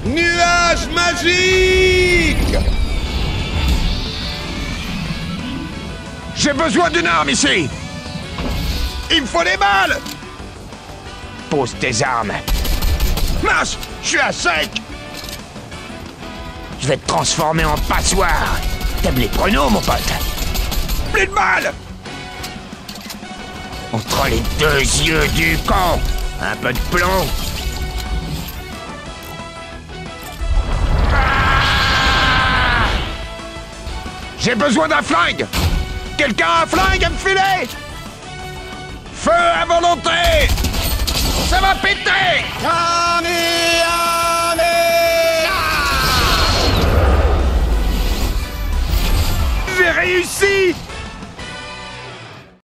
Nuage magique! J'ai besoin d'une arme ici! Il me faut des balles! Pose tes armes. Mince! Je suis à sec! Je vais te transformer en passoire. T'aimes les pronos, mon pote? Plus de balles! Entre les deux yeux du con, un peu de plomb. Ah! J'ai besoin d'un flingue. Quelqu'un a un flingue à me filer? Feu à volonté! Ça va péter! Kamehameha!